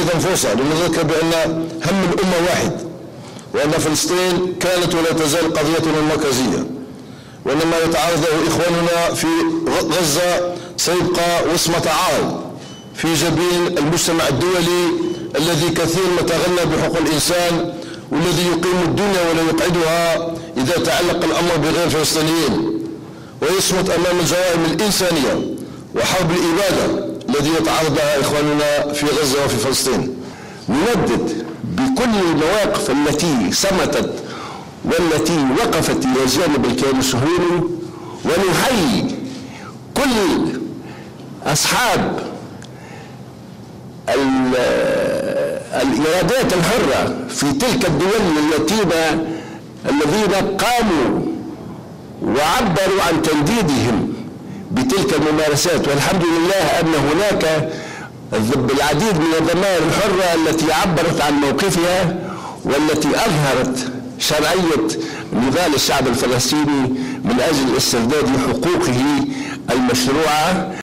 أيضا فرصة لنذكر بأن هم الأمة واحد، وأن فلسطين كانت ولا تزال قضيتنا المركزية، وأن ما يتعرض له إخواننا في غزة سيبقى وصمة عار في جبين المجتمع الدولي الذي كثير ما تغنى بحقوق الإنسان، والذي يقيم الدنيا ولا يقعدها إذا تعلق الأمر بغير الفلسطينيين، ويصمت أمام الجرائم الإنسانية وحرب الإبادة الذي يتعرض لها إخواننا في غزة وفي فلسطين. نندد بكل المواقف التي صمتت والتي وقفت إلى جانب الكيان الصهيوني، ونحيي كل أصحاب الإرادات الحرة في تلك الدول الذين قاموا وعبروا عن تنديدهم بتلك الممارسات. والحمد لله أن هناك العديد من الضمائر الحرة التي عبرت عن موقفها والتي أظهرت شرعية نضال الشعب الفلسطيني من أجل استرداد حقوقه المشروعة.